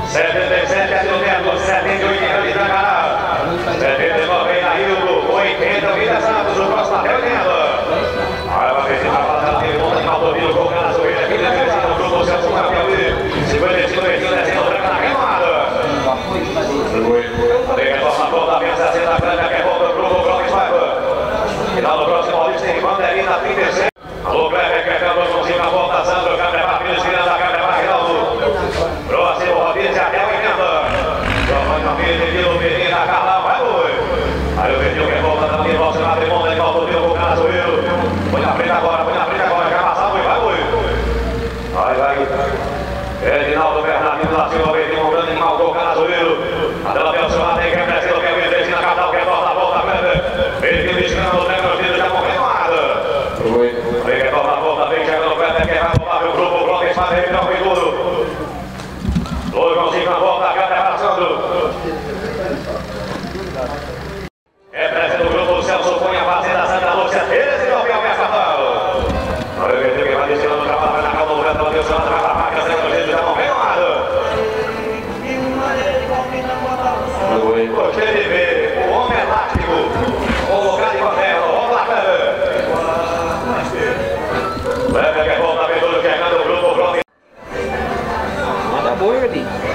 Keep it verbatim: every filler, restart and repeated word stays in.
setenta e sete, Adil Neto, setenta e oito, de Itacará. setenta e nove, Inaildo, oitenta, Vida Santos, o próximo até oitenta. Olha pra ver se vai fazer a pergunta de Valdomiro, com o cara sorrindo aqui, defendendo o grupo, Celso Campeão, cinquenta e cinco, descendo, branca na remada. Retorna a volta, vem sessenta, grande, que volta o grupo, Clóvis Paiva. Final do próximo Maurício, tem bandeirinha na trinta e seis. Alô, Kleber, que é dois mãozinhos na volta, Sandro, câmera para Pires, tirando a câmera para Reinaldo. Próximo, Rodízio, até oitenta. Giovanni Martins, Edilo, Medina, Carlão, vai, Lui. Aí o Pedrinho que volta, também volta, na tribuna, de volta o Pio, com o Canazoeiro. Põe na frente agora, põe na frente agora, quer passar, Lui, vai, Lui. Vai, vai. Edinaldo, Bernardino, da Silva, Pedrinho, um grande animal, com o Canazoeiro. Adela Belson, tem que crescer, quer ver, Destina, Carlão, quer volta, volta, Kleber. Pedrinho, descendo, Kleber, os dedos já morrendo nada. Vem que torna a volta, vem chegando o Kleber, que vai voltar pro grupo, o Clóvis Paiva, ele não foi tudo. Dois mãozinhos na volta, a câmera passando. É presença do grupo, o Celso põe a fazenda Santa Lúcia, treze e nove ao Mercadão. Olha o Pedrinho que vai descendo, trabalha na calma do Beto, bateu o seu lado, vai pra marca, sendo jeito, já morreu nada. Gostei de ver o homem elástico, colocado em moderno, vamos lá, Kleber. Kleber que volta, vem todo chegando o grupo, o Clóvis. Tá bom, Edinho.